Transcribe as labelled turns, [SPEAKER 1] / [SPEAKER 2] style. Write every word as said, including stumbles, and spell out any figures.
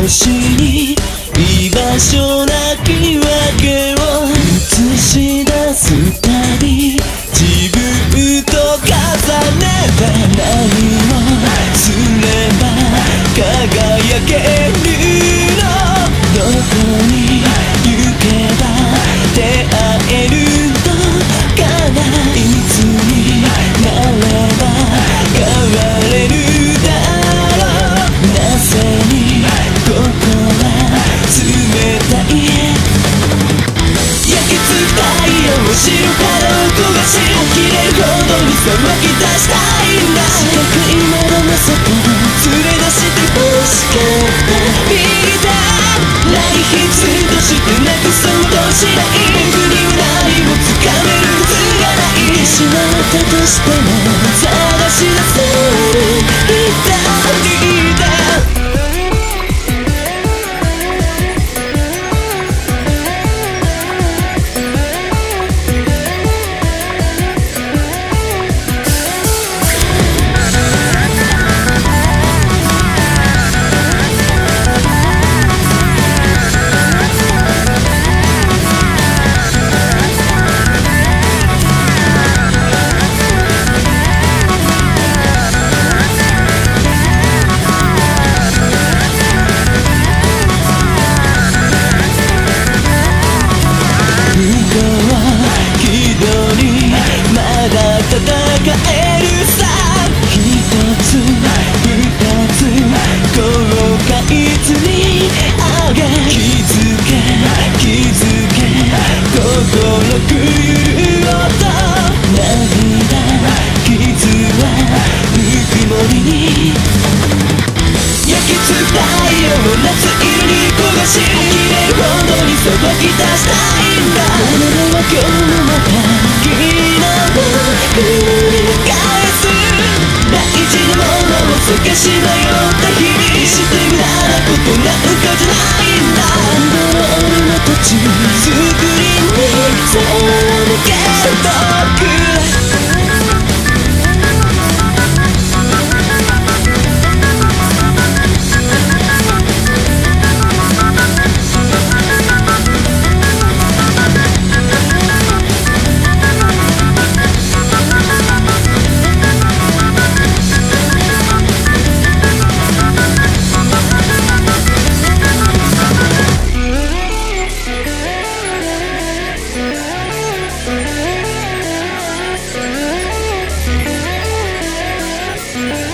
[SPEAKER 1] 星に居場所なきわけを映し出すたび、自分と重ねた何をすれば輝けるの。どこに行けば出会えるのかな。いつになれば変われるだろう。なぜにここは冷たい。焼き付く太陽を白から焦がし、呆れるほどに騒ぎ出したいんだ。四角い窓の外連れ出して欲しかったビーター。来筆としてなくそうとしない。僕には何もつかめるはずがない。しまったとしても探し出せるいたいだ。まだ戦えるさ。一つ二つ後悔図にあげ、気づけ気づけ心くゆる音。涙傷はぬくもりに焼き付く太陽を夏色に焦がし、呆れるほどに騒ぎ出したいんだ。あなたは今日もまた繰り返す大事なものを探し迷った日々、して無駄なことなんかじゃないんだ。今の俺の途中スクリーンに背を向ける僕。
[SPEAKER 2] Yeah.